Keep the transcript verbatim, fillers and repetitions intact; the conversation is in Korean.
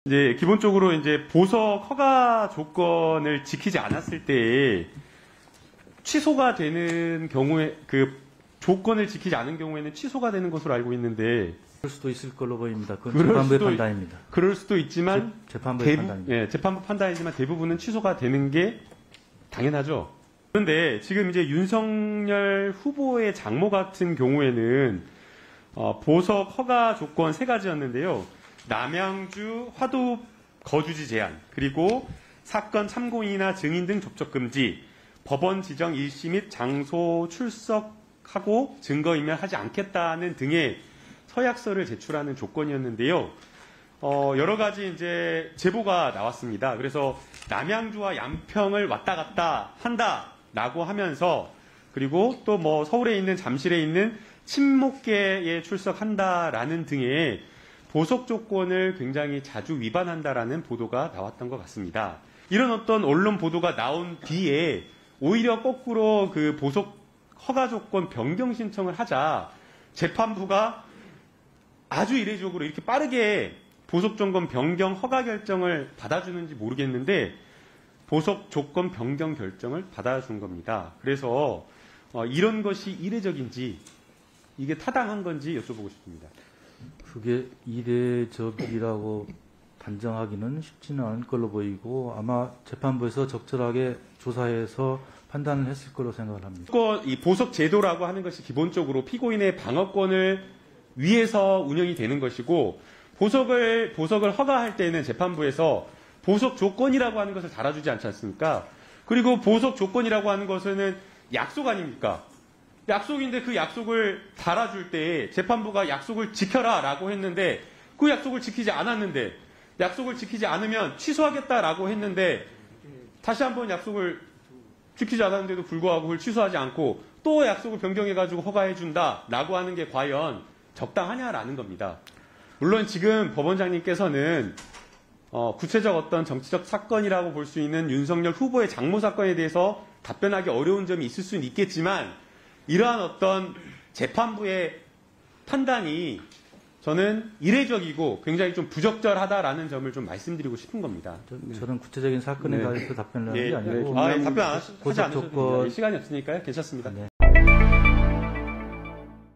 이제 기본적으로 이제 보석 허가 조건을 지키지 않았을 때 취소가 되는 경우에 그 조건을 지키지 않은 경우에는 취소가 되는 것으로 알고 있는데 그럴 수도 있을 걸로 보입니다. 그건 그럴 재판부의 수도, 판단입니다. 그럴 수도 있지만 재, 재판부의 대부, 판단입니다. 예, 재판부 판단이지만 대부분은 취소가 되는 게 당연하죠. 그런데 지금 이제 윤석열 후보의 장모 같은 경우에는 어, 보석 허가 조건 세 가지였는데요. 남양주 화도 거주지 제한, 그리고 사건 참고인이나 증인 등 접촉 금지, 법원 지정 일시 및 장소 출석하고 증거인멸하지 않겠다는 등의 서약서를 제출하는 조건이었는데요. 어, 여러 가지 이제 제보가 나왔습니다. 그래서 남양주와 양평을 왔다 갔다 한다라고 하면서 그리고 또 뭐 서울에 있는 잠실에 있는 친목계에 출석한다라는 등의 보석 조건을 굉장히 자주 위반한다라는 보도가 나왔던 것 같습니다. 이런 어떤 언론 보도가 나온 뒤에 오히려 거꾸로 그 보석 허가 조건 변경 신청을 하자 재판부가 아주 이례적으로 이렇게 빠르게 보석 조건 변경 허가 결정을 받아주는지 모르겠는데 보석 조건 변경 결정을 받아준 겁니다. 그래서 어, 이런 것이 이례적인지 이게 타당한 건지 여쭤보고 싶습니다. 그게 이례적이라고 단정하기는 쉽지는 않을 걸로 보이고 아마 재판부에서 적절하게 조사해서 판단을 했을 걸로 생각을 합니다. 이 보석 제도라고 하는 것이 기본적으로 피고인의 방어권을 위해서 운영이 되는 것이고 보석을 보석을 허가할 때는 재판부에서 보석 조건이라고 하는 것을 달아주지 않지 않습니까? 그리고 보석 조건이라고 하는 것은 약속 아닙니까? 약속인데 그 약속을 달아줄 때 재판부가 약속을 지켜라라고 했는데 그 약속을 지키지 않았는데 약속을 지키지 않으면 취소하겠다라고 했는데 다시 한번 약속을 지키지 않았는데도 불구하고 그걸 취소하지 않고 또 약속을 변경해가지고 허가해준다라고 하는 게 과연 적당하냐라는 겁니다. 물론 지금 법원장님께서는 어, 구체적 어떤 정치적 사건이라고 볼 수 있는 윤석열 후보의 장모 사건에 대해서 답변하기 어려운 점이 있을 수는 있겠지만 이러한 어떤 재판부의 판단이 저는 이례적이고 굉장히 좀 부적절하다라는 점을 좀 말씀드리고 싶은 겁니다. 저, 저는 구체적인 사건에 네. 대해서 답변을 하는 네. 게 아니고 아, 답변 하지 않으셔도 보석 됩니다. 조건 시간이 없으니까요. 괜찮습니다. 네.